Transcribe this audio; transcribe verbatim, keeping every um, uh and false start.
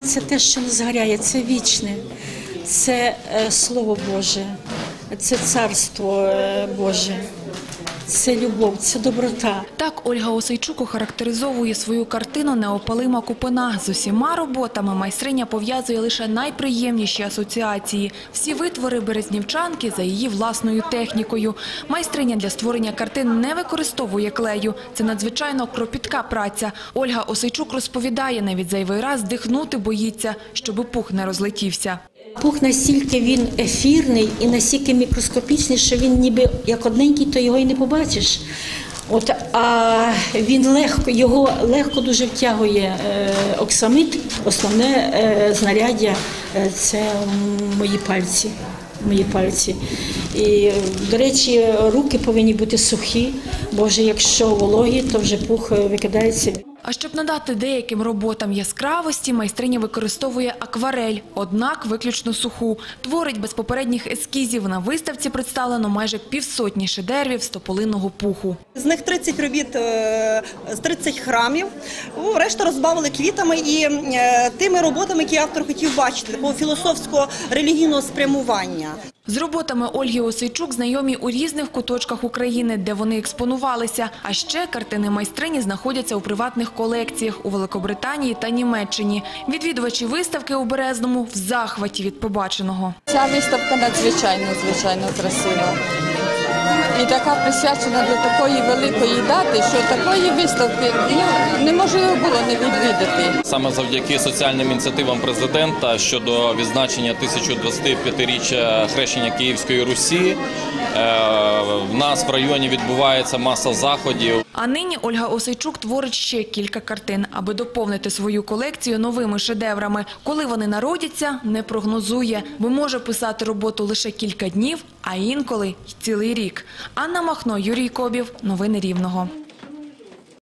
Це те, що не згоряє, це вічне, це Слово Боже, це Царство Боже. Це любов, це доброта. Так Ольга Осейчук охарактеризовує свою картину «Неопалима купина». З усіма роботами майстриня пов'язує лише найприємніші асоціації. Всі витвори березнівчанки за її власною технікою. Майстриня для створення картин не використовує клею. Це надзвичайно кропітка праця. Ольга Осейчук розповідає, навіть зайвий раз дихнути боїться, щоб пух не розлетівся. Пух настільки він ефірний і настільки мікроскопічний, що він ніби як одненький, то його і не побачиш. От, а він легко, його легко дуже втягує е, оксамит. Основне е, знаряддя е, – це мої пальці. Мої пальці. І, до речі, руки повинні бути сухі, бо вже якщо вологі, то вже пух викидається. А щоб надати деяким роботам яскравості, майстриня використовує акварель, однак виключно суху. Творить без попередніх ескізів. На виставці представлено майже півсотні шедеврів з тополиного пуху. З них тридцять робіт з тридцять храмів, решта розбавили квітами і тими роботами, які автор хотів бачити, такого філософського релігійного спрямування. З роботами Ольги Осейчук знайомі у різних куточках України, де вони експонувалися. А ще картини майстрині знаходяться у приватних колекціях у Великобританії та Німеччині. Відвідувачі виставки у Березному в захваті від побаченого. Ця виставка надзвичайно, звичайно красива. І така присвячена до такої великої дати, що такої виставки ну, неможливо було не відвідати. Саме завдяки соціальним ініціативам президента щодо відзначення тисяча двадцять п'ятиріччя хрещення Київської Русі, в нас в районі відбувається маса заходів. А нині Ольга Осейчук творить ще кілька картин, аби доповнити свою колекцію новими шедеврами. Коли вони народяться, не прогнозує, бо може писати роботу лише кілька днів, а інколи й цілий рік. Анна Махно, Юрій Кобів. Новини Рівного.